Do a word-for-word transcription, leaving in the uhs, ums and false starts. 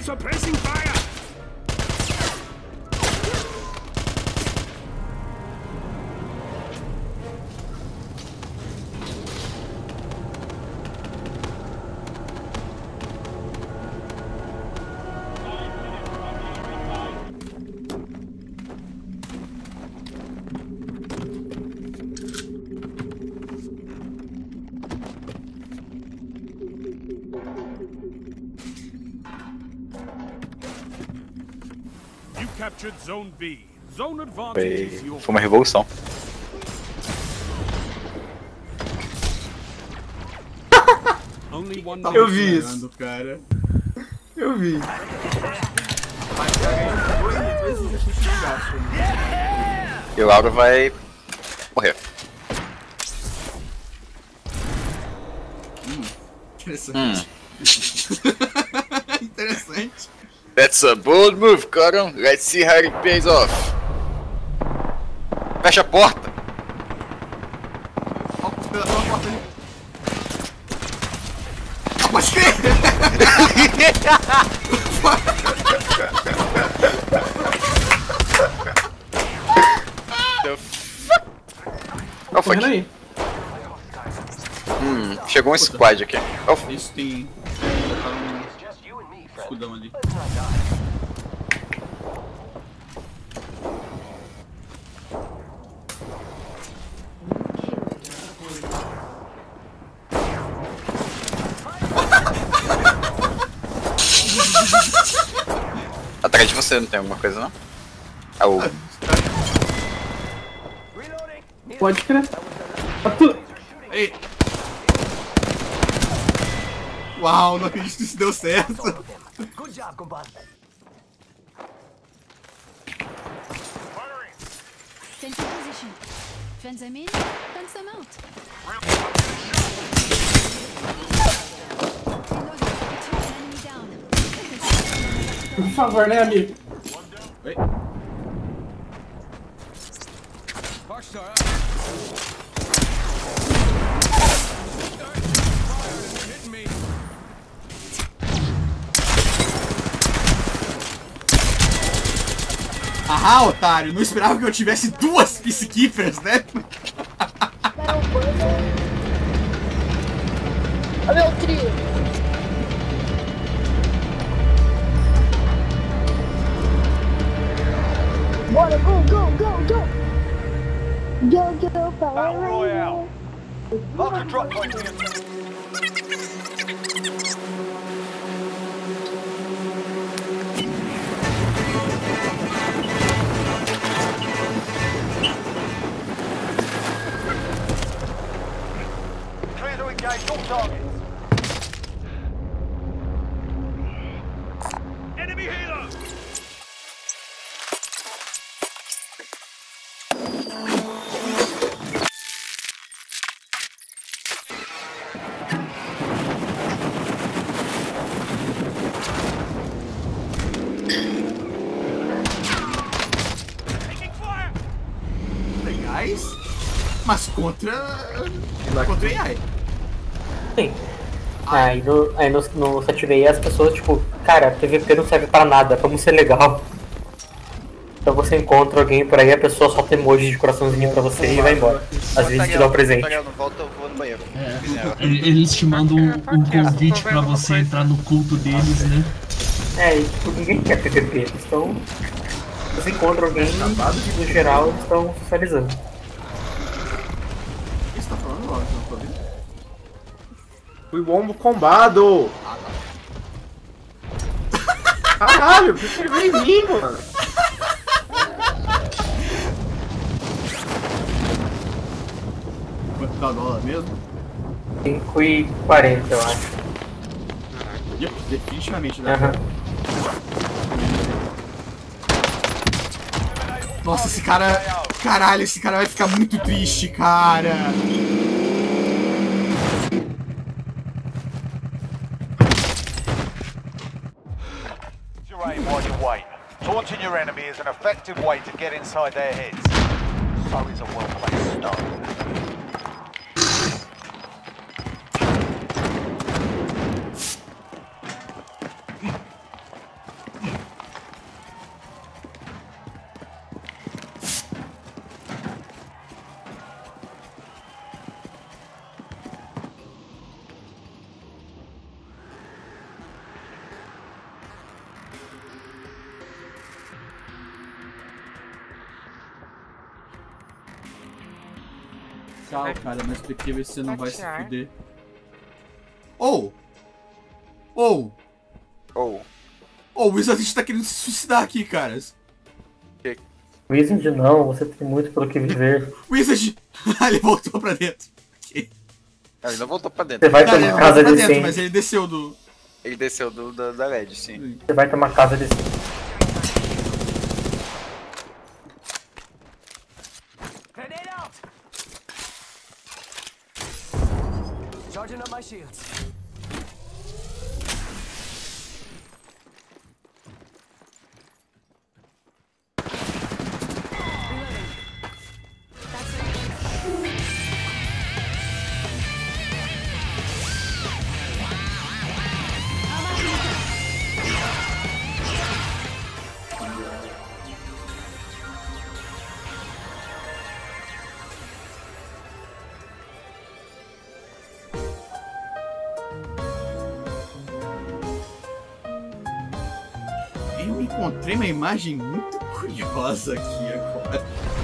suppressing fire. Zone B. Zone advantage. Foi, foi uma revolução. Eu vi isso, cara. Eu vi. E o Lauro vai morrer. Hum, interessante. Hum. Interessante. That's a bold move, Coron. Let's see how it pays off. Fecha a porta. Ó, pela porta ali. Pode crer! The fuck? Qual foi aqui? Hum, chegou um squad aqui. Qual foi? Isso tem... escudão ali. Atrás de você não tem alguma coisa não? Ah, o... Pode crer. Ei. Uau, não acredito que isso deu certo. Good job, compadre. Fence in position. Fence them in, fence them out. Enemy down. Por favor, né, amigo? Oi. Ah, otário, não esperava que eu tivesse duas Peacekeepers, né? Olha meu trio. Bora, go, go, go, go. Go, go, Power Royale. Mark a drop point here. Clear to engage all targets. Enemy healer! Legais, mas contra... contra A I. Sim. Aí no, aí no, no sete V as pessoas, tipo, cara, P V P não serve pra nada, vamos ser legal. Então você encontra alguém por aí, a pessoa solta emoji de coraçãozinho pra você e vai embora. Às vezes te dá um presente. É, eles te mandam um, um convite pra você entrar no culto deles, né? É, e tipo, ninguém quer P V P, então você encontra alguém, no geral, eles estão socializando. O que você tá falando, Laura? Não tô ouvindo. Fui wombo combado! Caralho, por que você veio em mim, mano? Quanto dá dólar mesmo? cinco e quarenta, eu acho. Yep, definitivamente dá. Aham. Nossa, esse cara... Caralho, esse cara vai ficar muito triste, cara. Your aim while you wait. Taunting your enemy is an effective way to get inside their heads. So is a well-placed stone. Tchau, cara, mas porque você não vai se fuder. Ou! Ou! Ou. Ou, o Wizard tá querendo se suicidar aqui, caras. Wizard não, você tem muito pelo que viver. Wizard! Ele voltou pra dentro. Ele não voltou pra dentro. Você vai ter Ele uma casa voltou pra dentro, decente. mas ele desceu do... Ele desceu do, da, da L E D, sim. Você vai ter uma casa decente. Grenade out! Charging up my shields. Eu encontrei uma imagem muito curiosa aqui agora.